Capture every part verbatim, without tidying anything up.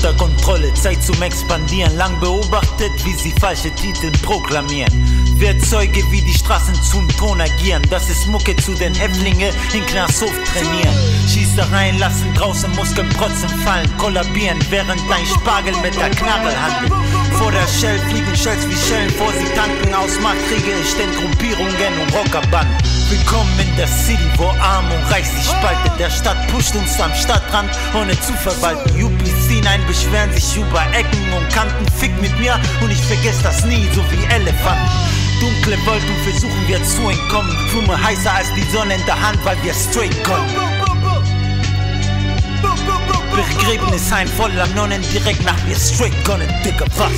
unter Kontrolle, Zeit zum Expandieren. Lang beobachtet, wie sie falsche Titel proklamieren. Wer Zeuge, wie die Straßen zum Ton agieren. Das ist Mucke zu den Häftlinge in Knasthof trainieren. Schießereien lassen draußen Muskeln protzen fallen. Kollabieren, während ein Spargel mit der Knarre handelt. Vor der Shell fliegen Shells wie Schellen vor sie tanken. Aus Kriege entstehen Gruppierungen und Rockerbanden. Willkommen in der City, wo Arm und Reich sich spaltet. Der Stadt pusht uns am Stadtrand, ohne zu verwalten. U P C nein, beschweren sich über Ecken und Kanten. Fick mit mir und ich vergesse das nie, so wie Elefanten. Dunkle Wolken versuchen wir zu entkommen. Blume heißer als die Sonne in der Hand, weil wir straight kommen. Begräbnisheim voller Nonnen, direkt nach mir straight gonna, Digga, was?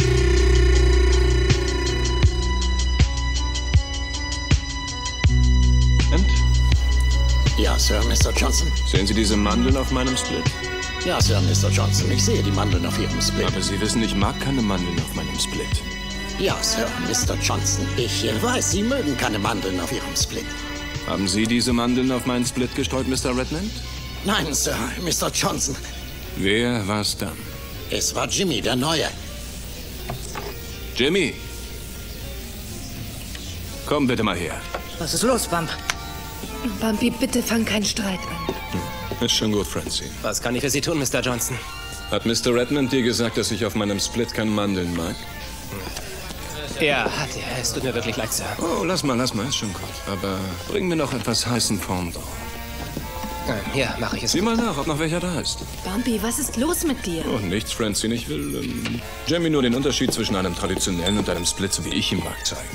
Und? Ja, Sir, Mister Johnson. Sehen Sie diese Mandeln auf meinem Split? Ja, Sir, Mister Johnson. Ich sehe die Mandeln auf Ihrem Split. Aber Sie wissen, ich mag keine Mandeln auf meinem Split. Ja, Sir, Mister Johnson. Ich weiß, Sie mögen keine Mandeln auf Ihrem Split. Haben Sie diese Mandeln auf meinen Split gestreut, Mister Redmond? Nein, Sir, Mister Johnson. Wer war's dann? Es war Jimmy, der Neue. Jimmy! Komm bitte mal her. Was ist los, Bump? Bumpy, bitte fang keinen Streit an. Hm. Ist schon gut, Francine. Was kann ich für Sie tun, Mister Johnson? Hat Mister Redmond dir gesagt, dass ich auf meinem Split keine Mandeln mag? Ja, hat er. Es tut mir wirklich leid, Sir. Oh, lass mal, lass mal, ist schon gut. Aber bring mir noch etwas heißen Fondant. Ja, mache ich es. Sieh mal nach, ob noch welcher da ist. Bumpy, was ist los mit dir? Oh, nichts, Francine. Ich will ähm, Jamie nur den Unterschied zwischen einem traditionellen und einem Split, so wie ich ihn mag, zeigen.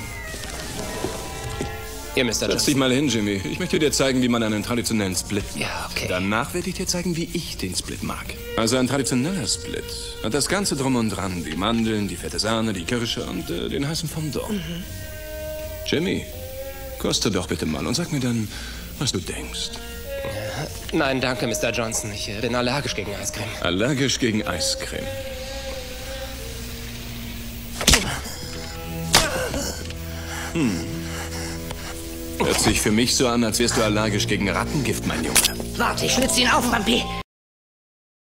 Ja, Mister Setz dich Johnson. mal hin, Jimmy. Ich möchte dir zeigen, wie man einen traditionellen Split macht. Ja, okay. Danach werde ich dir zeigen, wie ich den Split mag. Also ein traditioneller Split hat das Ganze drum und dran. Die Mandeln, die fette Sahne, die Kirsche und äh, den heißen Fondant. Mhm. Jimmy, koste doch bitte mal und sag mir dann, was du denkst. Nein, danke, Mister Johnson. Ich äh, bin allergisch gegen Eiscreme. Allergisch gegen Eiscreme. Hm. Hört sich für mich so an, als wärst du allergisch gegen Rattengift, mein Junge. Warte, ich schlitze ihn auf, Bumpy.